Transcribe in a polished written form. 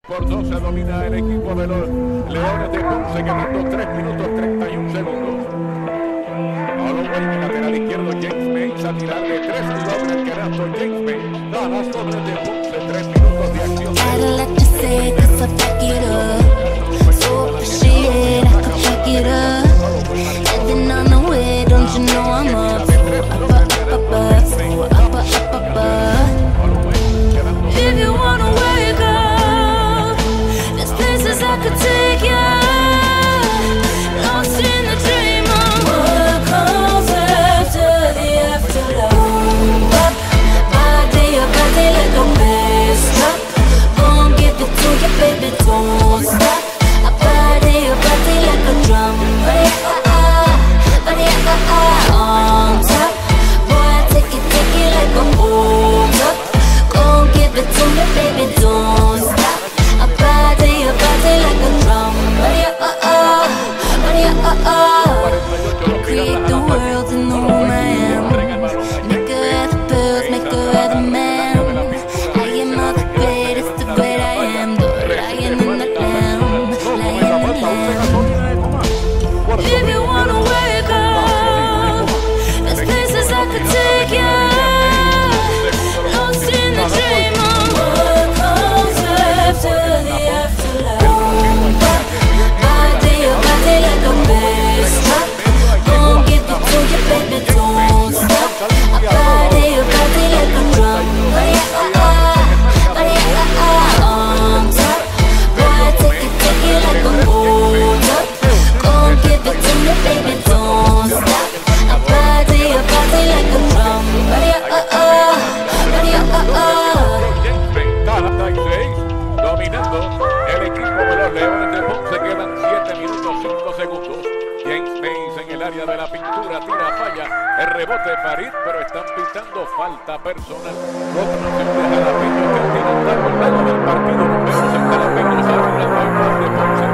Por 12 domina el equipo de los Leones de Ponce, quedando 3 minutos 31 segundos. Holloway, lateral izquierdo, James Mays a tirar de 3 y doble el canasto. James Mays da las Leones de Ponce, 3 minutos de acción. Create the world in the room I am. Make her have the pills, make her have the man. I am all the greatest, the great I am. The lion in the lamb, lion in the lamb. If you wanna wake up, there's places I could take you. Lost in the dream of what comes after the afterlife. Body like a bass drum. Baby, don't stop. I body like a drum. On top. Boy, take it like a hold up. Gon' give it to me, baby, don't stop. I body like a drum. Dominando el equipo de los Leones de Ponce, quedan 7 minutos 5 segundos. James Mays en el área de la pintura, tira, falla, el rebote Farid, pero están pitando falta personal. Otros en jalapeño que tiran largo del partido. Nos vemos en jalapeños, ahora en la de Ponce.